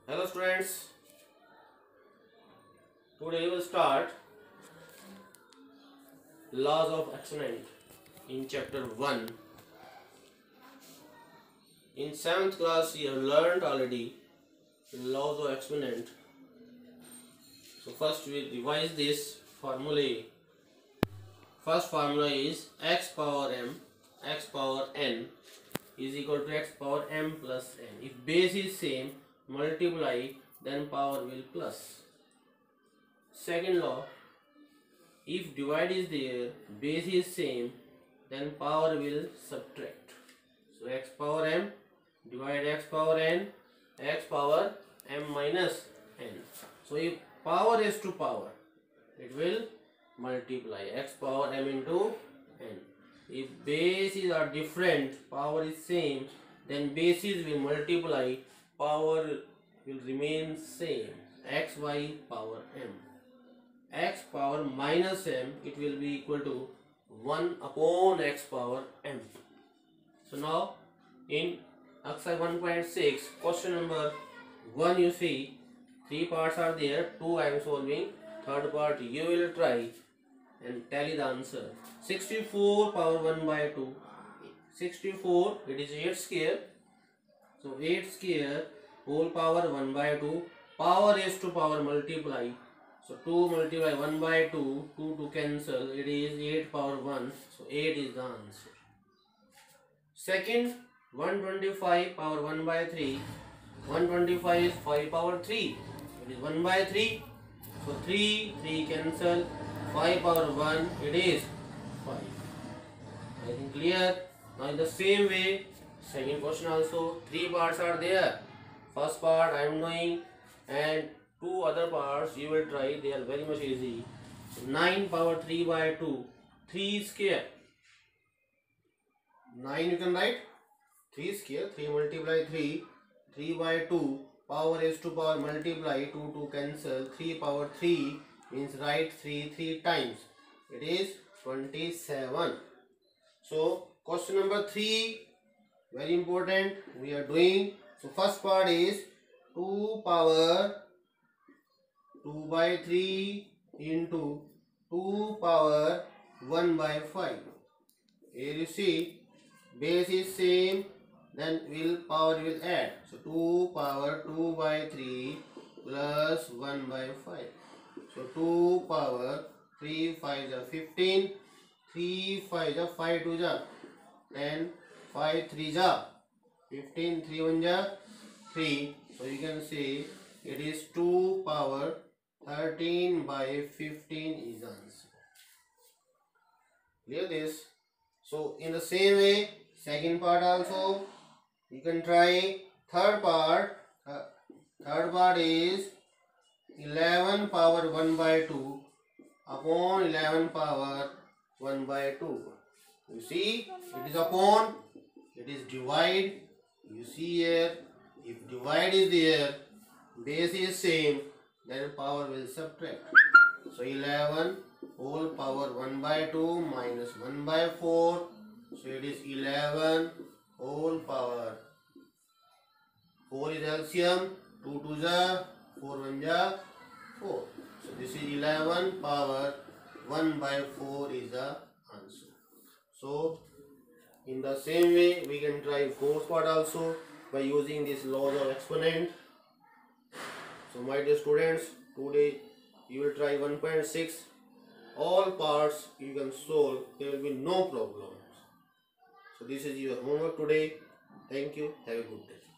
Hello students, today we will start laws of exponent in chapter 1. In 7th class you have learned already laws of exponent. So first we revise this formulae. First formula is x power m, x power n is equal to x power m plus n. If base is same, multiply, then power will plus. Second law, if divide is there, base is same, then power will subtract. So x power m divide x power n, x power m minus n. So if power is to power, it will multiply x power m into n. If bases are different, power is same, then bases will multiply, power will remain same, xy power m. X power minus m, it will be equal to 1 upon x power m. So now in exercise 1.6 question number 1, you see 3 parts are there, 2 I am solving, third part you will try and tally the answer. 64 power 1 by 2, 64 it is 8 square, so 8 square whole power 1 by 2, power is to power multiply, so 2 multiply 1 by 2, 2 to cancel, it is 8 power 1, so 8 is the answer. Second, 125 power 1 by 3, 125 is 5 power 3, it is 1 by 3, so 3 cancel, 5 power 1, it is 5. I think clear. Now in the same way, second question also, 3 parts are there. First part I am doing and 2 other parts you will try, they are very much easy. 9 power 3 by 2, 3 square. 9 you can write, 3 square, 3 multiply 3, 3 by 2, power is to power multiply, 2 to cancel, 3 power 3 means write 3 times, it is 27. So question number 3, very important, we are doing. So first part is 2 power 2 by 3 into 2 power 1 by 5. Here you see base is same, then power will add. So 2 power 2 by 3 plus 1 by 5. So 2 power 3 5 are 15, 3 5 are 5 2 are 10, 5 3 are 15, 3 1 are 3. So you can say it is 2 power 13 by 15 is the answer. Clear this? So in the same way, second part also you can try. Third part is 11 power 1 by 2 upon 11 power 1 by 2. You see, it is upon, it is divide. You see here, if divide is there, base is same, then power will subtract. So 11 whole power 1 by 2 minus 1 by 4. So it is 11 whole power. 4 is LCM, 2 2 ja, 4 1 ja, 4. So this is 11 power 1 by 4 is the answer. So in the same way we can try fourth part also by using this laws of exponent. So my dear students, today you will try 1.6. All parts you can solve, there will be no problems. So this is your homework today. Thank you. Have a good day.